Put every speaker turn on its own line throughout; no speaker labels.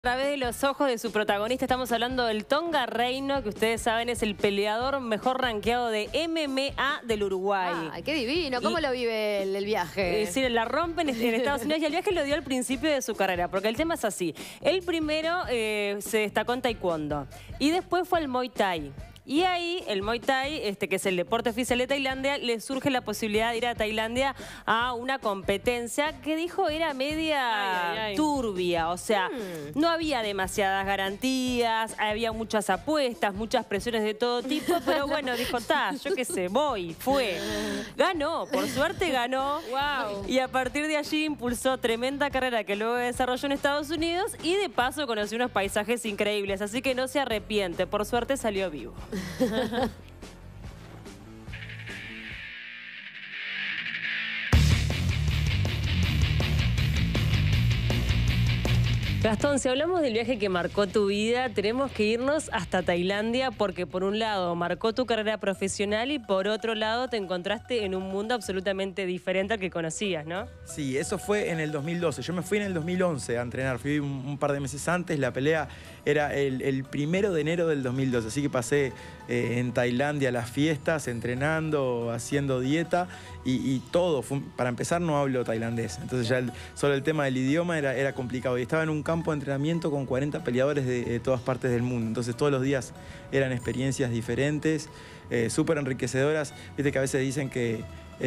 A través de los ojos de su protagonista estamos hablando del Tonga Reino, que ustedes saben es el peleador mejor rankeado de MMA del Uruguay.
¡Ay, qué divino! ¿Cómo lo vive el viaje?
Sí, la rompen en Estados Unidos y el viaje lo dio al principio de su carrera, porque el tema es así. Él primero se destacó en taekwondo y después fue al Muay Thai. Y ahí, el Muay Thai, que es el deporte oficial de Tailandia, le surge la posibilidad de ir a Tailandia a una competencia que dijo era media turbia. O sea, no había demasiadas garantías, había muchas apuestas, muchas presiones de todo tipo, pero bueno, dijo, yo qué sé, fue. Ganó, por suerte ganó.
Wow.
Y a partir de allí impulsó tremenda carrera que luego desarrolló en Estados Unidos y de paso conoció unos paisajes increíbles, así que no se arrepiente, por suerte salió vivo. Gastón, si hablamos del viaje que marcó tu vida, tenemos que irnos hasta Tailandia porque por un lado marcó tu carrera profesional y por otro lado te encontraste en un mundo absolutamente diferente al que conocías, ¿no?
Sí, eso fue en el 2012. Yo me fui en el 2011 a entrenar. Fui un par de meses antes. La pelea era el 1 de enero del 2012. Así que pasé en Tailandia las fiestas, entrenando, haciendo dieta y todo. Para empezar, no hablo tailandés. Entonces ya solo el tema del idioma era complicado. Y estaba en un campo de entrenamiento con 40 peleadores de todas partes del mundo. Entonces todos los días eran experiencias diferentes, súper enriquecedoras. Viste que a veces dicen que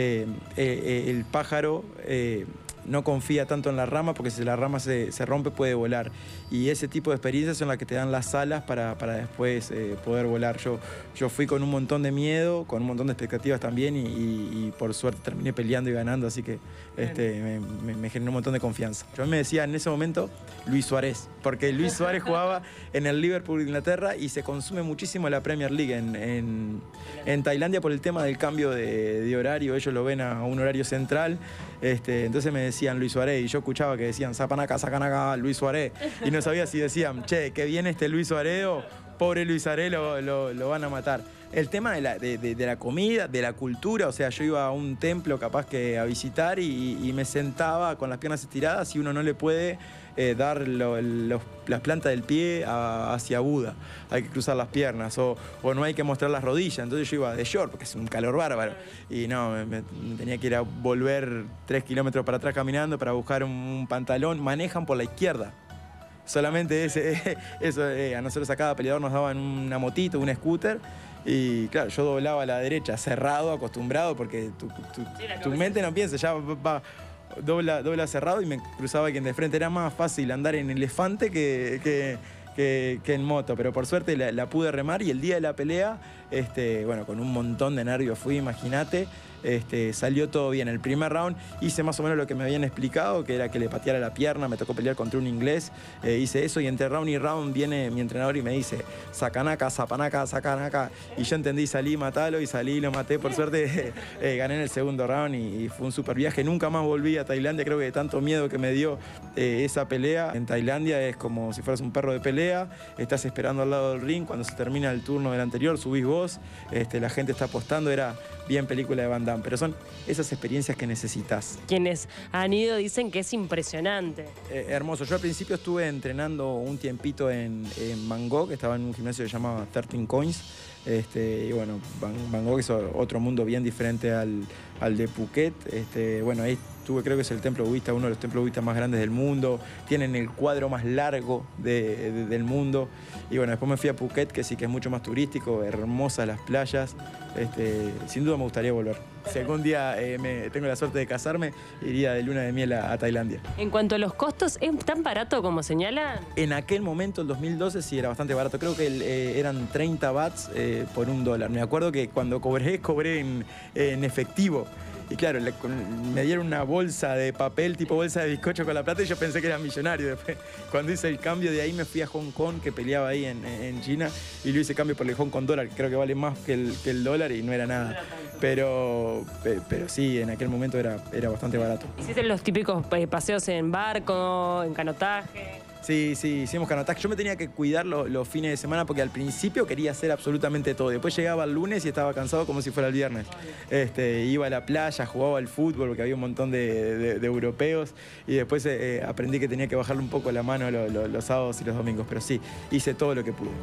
el pájaro no confía tanto en la rama porque si la rama se rompe puede volar. Y ese tipo de experiencias son las que te dan las alas para después poder volar. Yo fui con un montón de miedo, con un montón de expectativas también y por suerte terminé peleando y ganando, así que me generó un montón de confianza. Yo me decía en ese momento Luis Suárez, porque Luis Suárez jugaba en el Liverpool de Inglaterra y se consume muchísimo la Premier League en Tailandia por el tema del cambio de horario. Ellos lo ven a un horario central, entonces me decían Luis Suárez y yo escuchaba que decían Sapanaka, Luis Suárez y no sabía si decían, che, que viene este Luis Suárez o pobre Luis Suárez lo van a matar. El tema de la comida, de la cultura, o sea, yo iba a un templo capaz que a visitar y me sentaba con las piernas estiradas y uno no le puede dar las plantas del pie hacia Buda. Hay que cruzar las piernas o no hay que mostrar las rodillas. Entonces yo iba de short porque es un calor bárbaro. Y no, me tenía que ir a volver 3 kilómetros para atrás caminando para buscar un pantalón. Manejan por la izquierda. Solamente eso, a nosotros a cada peleador nos daban una motito, un scooter. Y claro, yo doblaba a la derecha, cerrado, acostumbrado, porque tu mente no piensa, ya dobla cerrado y me cruzaba quien de frente. Era más fácil andar en elefante que en moto, pero por suerte la pude remar y el día de la pelea, bueno, con un montón de nervios fui, imagínate, salió todo bien. El primer round hice más o menos lo que me habían explicado, que era que le pateara la pierna, me tocó pelear contra un inglés, hice eso y entre round y round viene mi entrenador y me dice, sacanaka, sapanaka, sacanaka, y yo entendí, salí, matalo y salí, lo maté, por suerte gané en el segundo round y fue un super viaje. Nunca más volví a Tailandia, creo que de tanto miedo que me dio esa pelea. En Tailandia es como si fueras un perro de pelea, estás esperando al lado del ring, cuando se termina el turno del anterior subís vos, la gente está apostando, era bien película de Van Damme, pero son esas experiencias que necesitas.
Quienes han ido dicen que es impresionante.
Hermoso. Yo al principio estuve entrenando un tiempito en Bangkok, estaba en un gimnasio que se llamaba 13 Coins, y bueno, Bangkok es otro mundo bien diferente al de Phuket. Bueno, ahí estuve, creo que es el templo budista, uno de los templos budistas más grandes del mundo, tienen el cuadro más largo del mundo. Y bueno, después me fui a Phuket, que sí que es mucho más turístico, hermosas las playas. Sin duda me gustaría volver. Si algún día tengo la suerte de casarme, iría de luna de miel a Tailandia.
En cuanto a los costos, ¿es tan barato como señalan?
En aquel momento, el 2012, sí era bastante barato. Creo que eran 30 bahts por $1. Me acuerdo que cuando cobré en efectivo. Y claro, me dieron una bolsa de papel, tipo bolsa de bizcocho con la plata y yo pensé que era millonario. Después, cuando hice el cambio de ahí me fui a Hong Kong, que peleaba ahí en China, y lo hice cambio por el Hong Kong dólar, que creo que vale más que el dólar y no era nada. Pero sí, en aquel momento era bastante barato.
¿Hiciste los típicos paseos en barco, en canotaje?
Sí, hicimos canotaje. Yo me tenía que cuidar los fines de semana porque al principio quería hacer absolutamente todo. Después llegaba el lunes y estaba cansado como si fuera el viernes. Iba a la playa, jugaba al fútbol porque había un montón de europeos y después aprendí que tenía que bajarle un poco la mano los sábados y los domingos. Pero sí, hice todo lo que pude.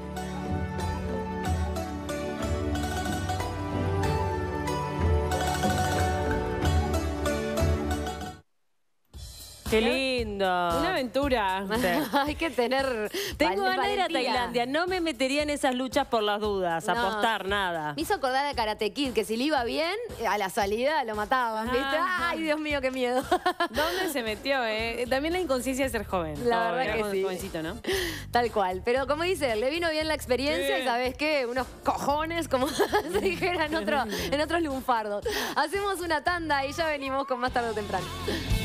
¡Qué lindo!
Una aventura.
Hay que tener
Tengo ganas de ir a
valentía.
Tailandia. No me metería en esas luchas por las dudas,
No.
apostar, nada.
Me hizo acordar de Karate Kid, que si le iba bien, a la salida lo mataban, ¿viste?
Ajá.
¡Ay, Dios mío, qué miedo!
¿Dónde se metió, También la inconsciencia de ser joven.
La verdad
Era
que sí.
jovencito, ¿no?
Tal cual. Pero como dice, le vino bien la experiencia
Sí.
y ¿sabes qué? Unos cojones, como se dijera en otros lunfardos. Hacemos una tanda y ya venimos con Más Tarde o Temprano.